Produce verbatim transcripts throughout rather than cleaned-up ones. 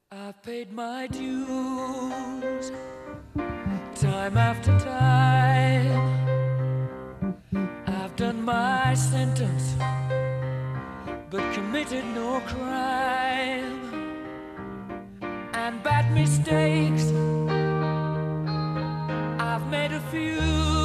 I've paid my dues, time after time. I've done my sentence, but committed no crime. And bad mistakes, I've made a few.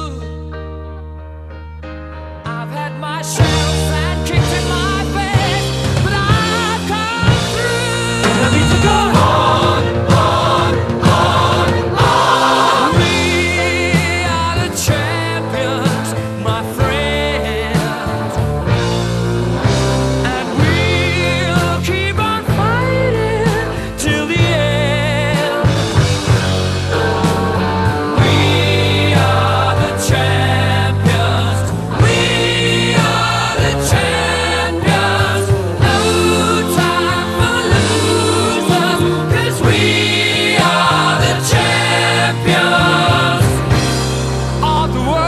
I've had my shells and kicks in my face, but I've come through. I need to go on, on, on, on. We are the champions, my friends, and we'll keep on fighting till the end. We are the champions. We are the champions. No time for losers, 'cause we are the champions of the world.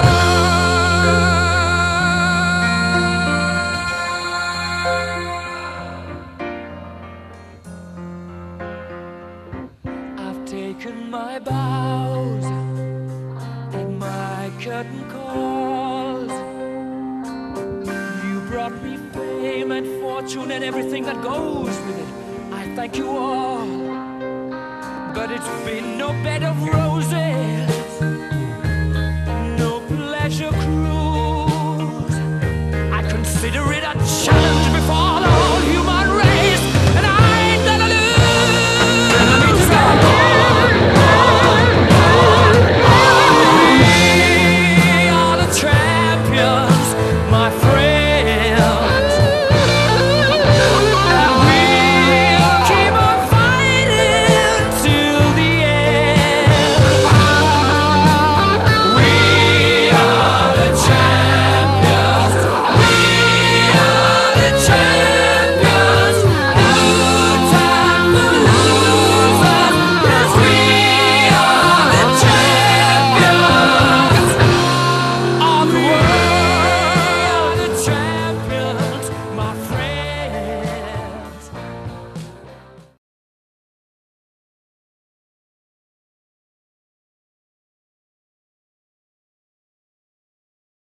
I've taken my bows and my curtain calls. You brought me fame and fortune and everything that goes with it. I thank you all, but it's been no bed of roses.